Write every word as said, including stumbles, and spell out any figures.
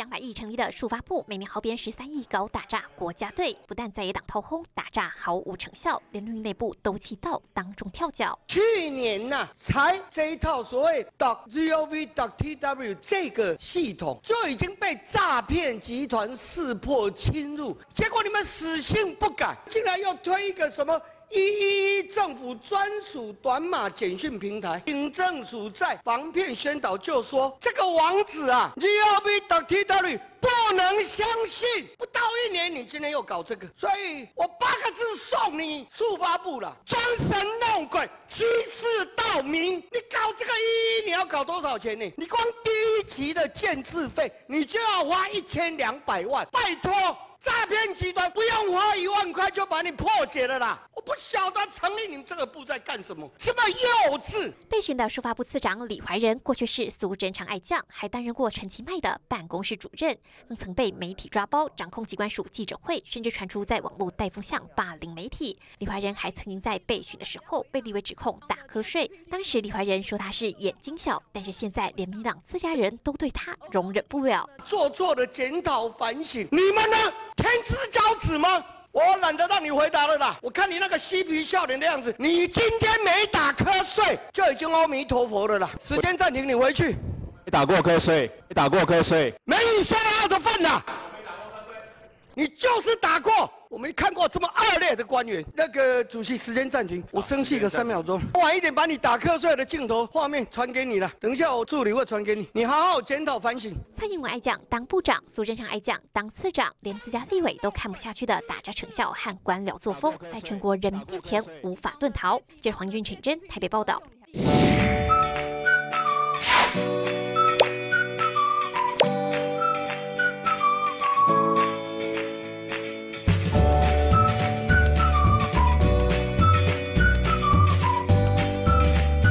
两百亿成立的数发部，每年豪编十三亿搞打炸国家队，不但在野党炮轰打炸毫无成效，连绿营内部都气到当中跳脚。 去年呐、啊，才这一套所谓 .gov.tw 这个系统就已经被诈骗集团识破侵入，结果你们死性不改，竟然又推一个什么？一一一政府专属短码简讯平台，警政署在防骗宣导就说这个网址啊 ，gov.tw 不能相信。不到一年，你今天又搞这个，所以我八个字送你速发部了：装神弄鬼，欺世盗名。你搞这个一一，你要搞多少钱呢？你光第一期的建制费，你就要花一千两百万，拜托。诈骗集团不用花一万块就把你破解了啦！我不晓得成立你们这个部在干什么，这么幼稚。 被询的数发部次长李怀仁，过去是苏贞昌爱将，还担任过陈其迈的办公室主任，更曾被媒体抓包，掌控机关署记者会，甚至传出在网络带风向霸凌媒体。李怀仁还曾经在被询的时候被立委指控打瞌睡，当时李怀仁说他是眼睛小，但是现在连民党自家人都对他容忍不了。 做错的检讨反省，你们呢？天之骄子吗？我懒得让你回答了啦！我看你那个嬉皮笑脸的样子，你今天没打瞌睡就已经阿弥陀佛了啦！时间暂停，你回去。 没打过瞌睡，没打过瞌睡， 没你说好的份呐！你就是打过，我没看过这么恶劣的官员。那个主席，时间暂停，我生气个三秒钟。晚一点把你打瞌睡的镜头画面传给你了，等一下我助理会传给你，你好好检讨反省。 蔡英文爱将当部长，苏贞昌爱将当次长，连自家立委都看不下去的打炸成效和官僚作风，在全国人民面前无法遁逃。这是黄俊陈真台北报道。